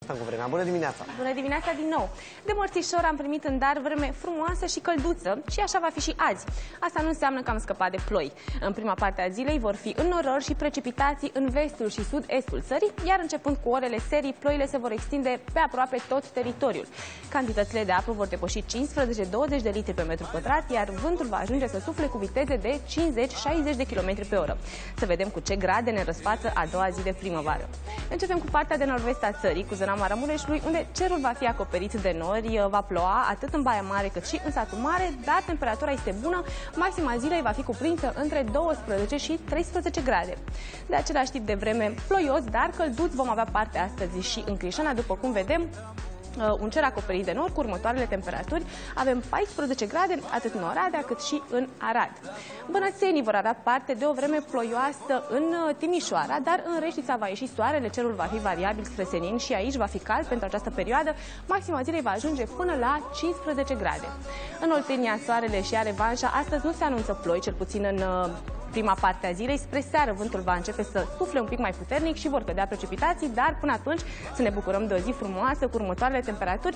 stăm cu vremea. Bună dimineața! Bună dimineața din nou! De mărțișor am primit în dar vreme frumoasă și călduță și așa va fi și azi. Asta nu înseamnă că am scăpat de ploi. În prima parte a zilei vor fi înnorări și precipitații în vestul și sud-estul țării, iar începând cu orele serii, ploile se vor extinde pe aproape tot teritoriul. Cantitățile de apă vor depăși 15-20 de litri pe metru pătrat, iar vântul va ajunge să sufle cu viteze de 50-60 de km pe oră. Să vedem cu ce grade ne răsfață a doua zi de primăvară. Începem cu partea de nord-vest a țării, cu zona Maramureșului, unde cerul va fi acoperit de nori, va ploua atât în Baia Mare cât și în satul Mare, dar temperatura este bună, maxima zilei va fi cuprinsă între 12 și 13 grade. De același tip de vreme ploios, dar călduț vom avea parte astăzi și în Crișana, după cum vedem, un cer acoperit de nori cu următoarele temperaturi. Avem 14 grade atât în Oradea cât și în Arad. Bănățenii vor avea parte de o vreme ploioasă în Timișoara, dar în Reștița va ieși soarele, cerul va fi variabil spre senin și aici va fi cald pentru această perioadă. Maxima zilei va ajunge până la 15 grade. În Oltenia soarele și are revanșa. Astăzi nu se anunță ploi, cel puțin în prima parte a zilei. Spre seară vântul va începe să sufle un pic mai puternic și vor cădea precipitații, dar până atunci să ne bucurăm de o zi frumoasă cu următoarele temperaturi.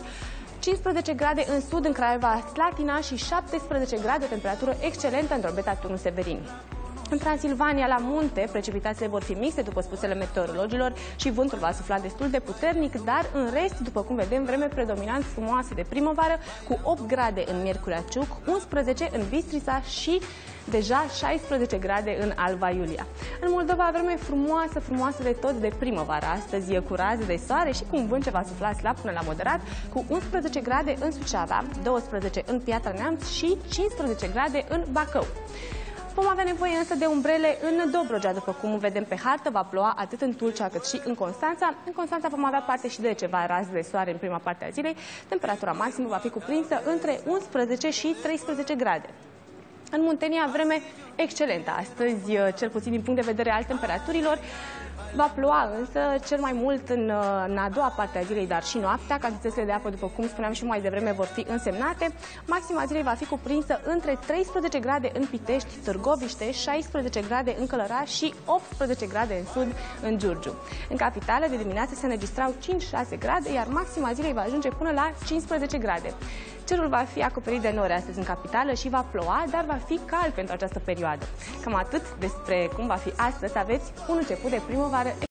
15 grade în sud, în Craiova, Slatina și 17 grade, o temperatură excelentă în Drobeta, Turnul Severin. În Transilvania, la munte, precipitațiile vor fi mixte, după spusele meteorologilor, și vântul va sufla destul de puternic, dar în rest, după cum vedem, vreme predominant frumoasă de primăvară, cu 8 grade în Miercurea Ciuc, 11 în Bistrița și deja 16 grade în Alba Iulia. În Moldova, vreme frumoasă de tot de primăvară. Astăzi e cu raze de soare și cu un vânt ce va sufla slab până la moderat, cu 11 grade în Suceava, 12 în Piatra Neamț și 15 grade în Bacău. Vom avea nevoie însă de umbrele în Dobrogea, după cum vedem pe hartă, va ploua atât în Tulcea cât și în Constanța. În Constanța vom avea parte și de ceva raze de soare în prima parte a zilei. Temperatura maximă va fi cuprinsă între 11 și 13 grade. În Muntenia, vreme excelentă astăzi, cel puțin din punct de vedere al temperaturilor. Va ploua însă cel mai mult în a doua parte a zilei, dar și noaptea. Cantitățile de apă, după cum spuneam și mai devreme, vor fi însemnate. Maxima zilei va fi cuprinsă între 13 grade în Pitești, Târgoviște, 16 grade în Călăraș și 18 grade în sud, în Giurgiu. În capitală, de dimineață se înregistrau 5-6 grade, iar maxima zilei va ajunge până la 15 grade. Cerul va fi acoperit de nori astăzi în capitală și va ploua, dar va fi cald pentru această perioadă. Cam atât despre cum va fi astăzi. Aveți un început de primăvară